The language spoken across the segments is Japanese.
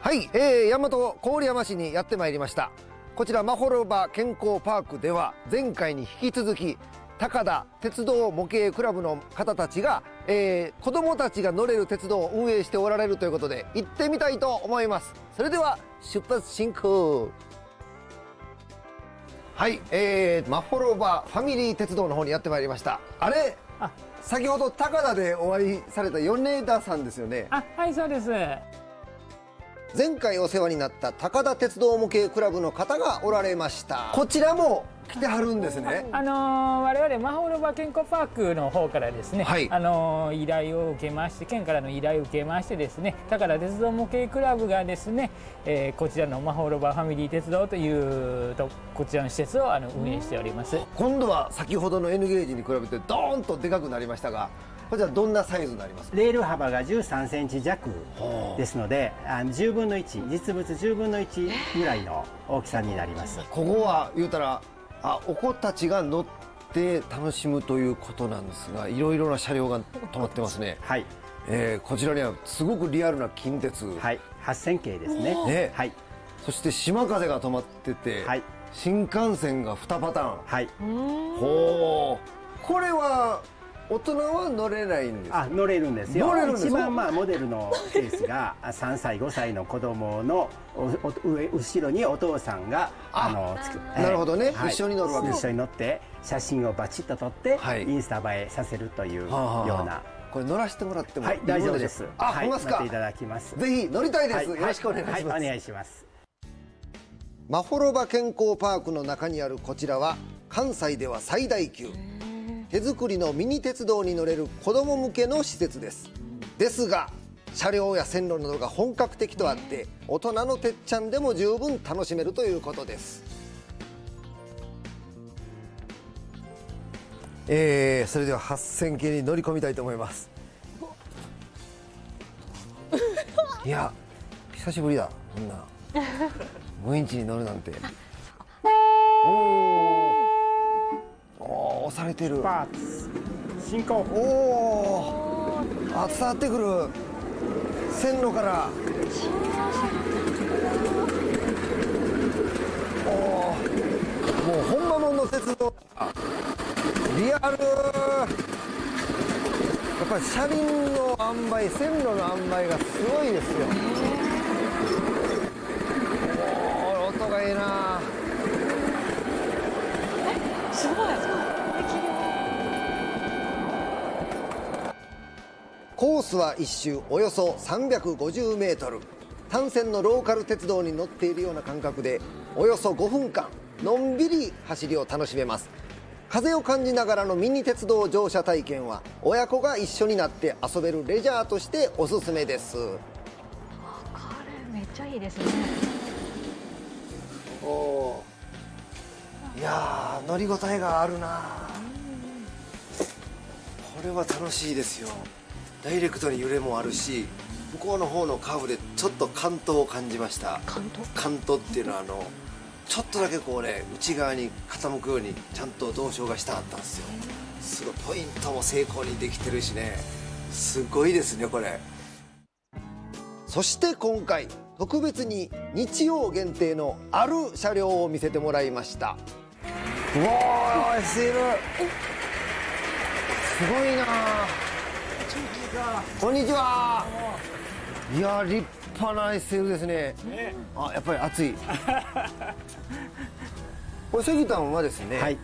はい、大和郡山市にやってまいりました。こちらまほろば健康パークでは前回に引き続き高田鉄道模型クラブの方たちが、子どもたちが乗れる鉄道を運営しておられるということで行ってみたいと思います。それでは出発進行。はい、まほろばファミリー鉄道の方にやってまいりました。あれ、先ほど高田でお会いされた米田さんですよね。 はい、そうです。 前回お世話になった高田鉄道模型クラブの方がおられました。こちらも来てはるんですね。 我々まほろば健康パークの方からですね、はい、依頼を受けまして、県からの依頼を受けましてですね、高田鉄道模型クラブがですね、こちらのまほろばファミリー鉄道というこちらの施設を運営しております。 今度は先ほどの N ゲージに比べてドーンとでかくなりましたが、こちらどんなサイズになりますか？ レール幅が13センチ弱ですので、10分の1、実物10分の1ぐらいの大きさになります。 ここは言うたらお子たちが乗って楽しむということなんですが、いろいろな車両が止まってますね。はい、こちらにはすごくリアルな近鉄、 はい、8000系ですね。はい、 そして島風が止まってて、はい、新幹線が2パターン。はい、ほう、これは大人は乗れないんですか？ 乗れるんですよ。一番モデルのケースが3歳5歳の子供の後ろにお父さんがなるほどね、一緒に乗るわけです。 一緒に乗って写真をバチッと撮ってインスタ映えさせるというような。 これ乗らせてもらってもいいですか？ 大丈夫です。 乗乗っていただきます。 ぜひ乗りたいです。よろしくお願いします。 お願いします。 まほろば健康パークの中にあるこちらは関西では最大級、手作りのミニ鉄道に乗れる子ども向けの施設です。ですが車両や線路などが本格的とあって大人のてっちゃんでも十分楽しめるということです。それでは8000系に乗り込みたいと思います。いや久しぶりだ、こんな5インチに乗るなんて。押されてる。 パーツ進行。 おお、伝わってくる線路から。おお、もうほんまもんの鉄道、リアル。やっぱり車輪の塩梅、線路の塩梅がすごいですよ。おお、音がいいな。 すごい。 コースは1周およそ350メートル。単線のローカル鉄道に乗っているような感覚でおよそ5分間のんびり走りを楽しめます。風を感じながらのミニ鉄道乗車体験は親子が一緒になって遊べるレジャーとしておすすめです。 これめっちゃいいですね。 おー、いやー乗り応えがあるな。これは楽しいですよ。ダイレクトに揺れもあるし、向こうの方のカーブでちょっとカントを感じました。カントっていうのはちょっとだけこうね、内側に傾くようにちゃんと同調がしてあったんですよ。すごいポイントも成功にできてるしね、すごいですねこれ。そして今回特別に日曜限定のある車両を見せてもらいました。うわー、SL すごいな。こんにちは。いや立派な SL ですね。やっぱり熱い。これ関丹はですね、はい、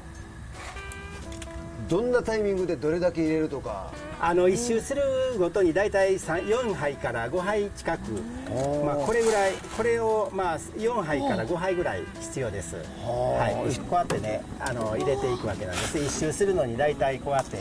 どんなタイミングでどれだけ入れるとか。 一周するごとに大体4杯から5杯近く、これぐらい、これを4杯から5杯ぐらい必要です。はい、こうやってね入れていくわけなんです。一周するのに大体こうやって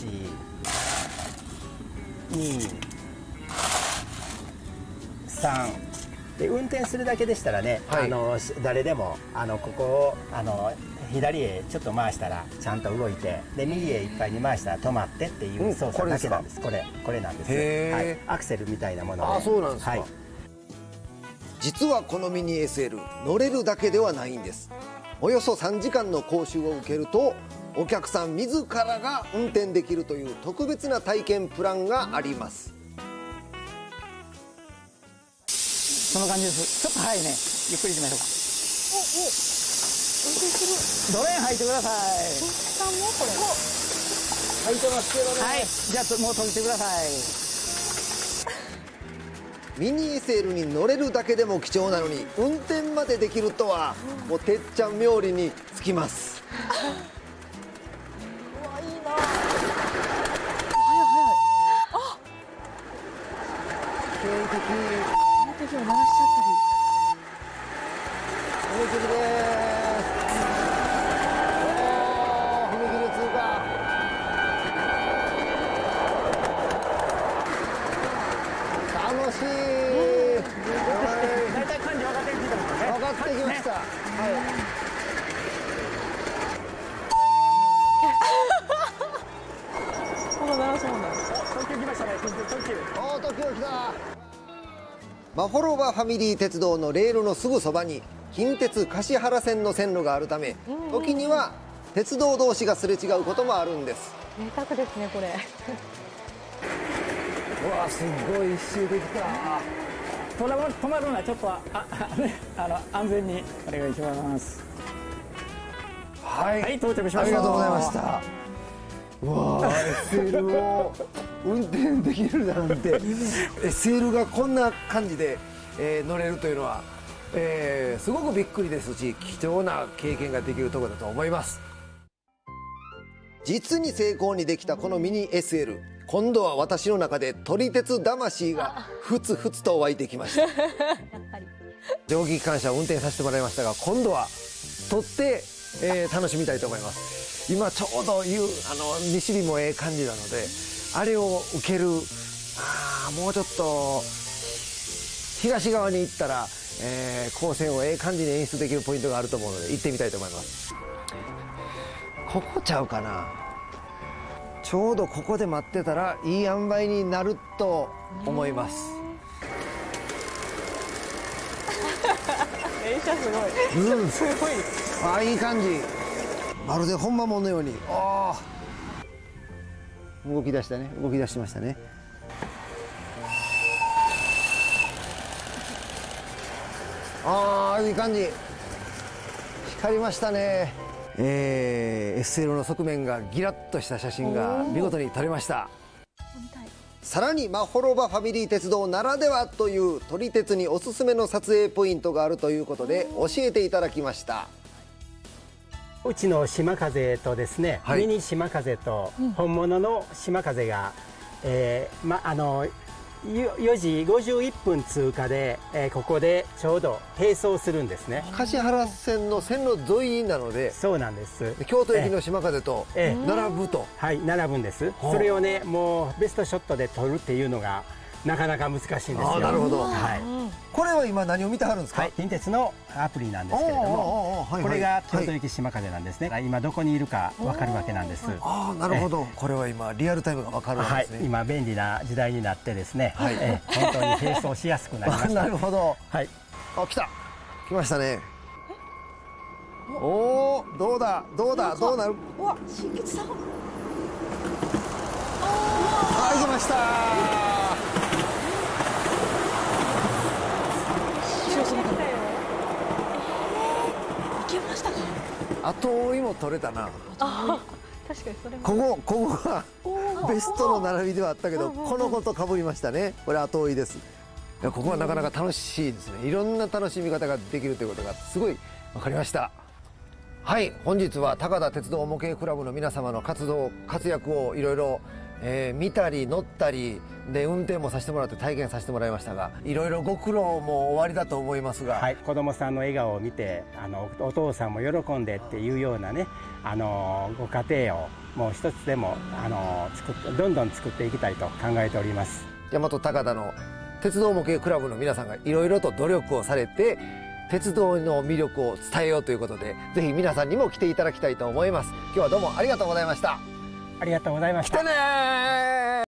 1、2、3で、運転するだけでしたらね、はい、誰でもここを左へちょっと回したらちゃんと動いて、で右へいっぱいに回したら止まってっていう操作だけなんです。これなんです。はい、アクセルみたいなもので。 そうなんですか。はい、実はこのミニ SL 乗れるだけではないんです。およそ3時間の講習を受けるとお客さん自らが運転できるという特別な体験プランがあります。 その感じです。ちょっと早いね。ゆっくりしましょうか。ドレーン入ってください。 さんもこれ。 入ってますけどね。 はい。じゃあもう閉じてください。 ミニ SL に乗れるだけでも貴重なのに運転までできるとはもうてっちゃん冥利につきます。 うわいいな。早い経営的。 手を鳴らしちゃったり。 踏切です。踏切通過。楽しい。 大体感じ分かってきたんですね。 分かってきました。はい。 この鳴らすもんなんです。 東京来ましたね。東京。 おー、東京来た。マホロバファミリー鉄道のレールのすぐそばに近鉄橿原線の線路があるため、時には鉄道同士がすれ違うこともあるんです。 贅沢ですねこれ。 うわ、すごい一周できた。 止まるのはちょっと安全にお願いします。 はい、 はい、到着しました。 ありがとうございました。うわー、SL を運転できるなんてSL がこんな感じで、乗れるというのは、すごくびっくりですし貴重な経験ができるところだと思います。実に成功にできたこのミニ SL、今度は私の中で撮り鉄魂がふつふつと湧いてきました。蒸気機関車を運転させてもらいましたが、今度は撮って、楽しみたいと思います。今ちょうど西日もええ感じなので、あれを受ける、もうちょっと東側に行ったら、光線をええ感じに演出できるポイントがあると思うので行ってみたいと思います。ここちゃうかな。ちょうどここで待ってたらいい塩梅になると思います。 電車すごい。 うん、 すごい。 いい感じ。まるで本間もんのように。動き出したね。動き出しましたね。いい感じ。光りましたね。SL の側面がギラッとした写真が見事に撮れました。さらにマホロバファミリー鉄道ならではという撮り鉄におすすめの撮影ポイントがあるということで教えていただきました。 うちの島風とですね、ミニ島風と本物の島風が、4時51分通過で、ここでちょうど並走するんですね。 橿原線の線路沿いなので、 そうなんです。 京都駅の島風と並ぶと、 はい、並ぶんです。それをね、もうベストショットで撮るっていうのがなかなか難しいんですよ。 なるほど。 はい。 これは今何を見てはるんですか？ 近鉄のアプリなんですけれども、これが京都駅島風なんですね。今どこにいるかわかるわけなんです。 なるほど。これは今リアルタイムがわかるわけですね。 今便利な時代になってですね、本当に並走しやすくなりました。 なるほど。はい。来た。来ましたね。どうだどうなる。 うわ、新吉さん。 行きました。 行けましたか。 後追いも取れたな。 確かにそれも。 ここがベストの並びではあったけど、この子と被りましたね。これ後追いです。ここはなかなか楽しいですね。いろんな楽しみ方ができるということがすごい分かりました。はい、本日は高田鉄道模型クラブの皆様の活躍をいろいろ見たり乗ったりで運転もさせてもらって体験させてもらいましたが、いろいろご苦労もおありだと思いますが、 子供さんの笑顔を見てお父さんも喜んでっていうようなね、ご家庭をもう一つでもどんどん作っていきたいと考えております。 大和高田の鉄道模型クラブの皆さんがいろいろと努力をされて鉄道の魅力を伝えようということで、ぜひ皆さんにも来ていただきたいと思います。今日はどうもありがとうございました。 ありがとうございました。 来てねー。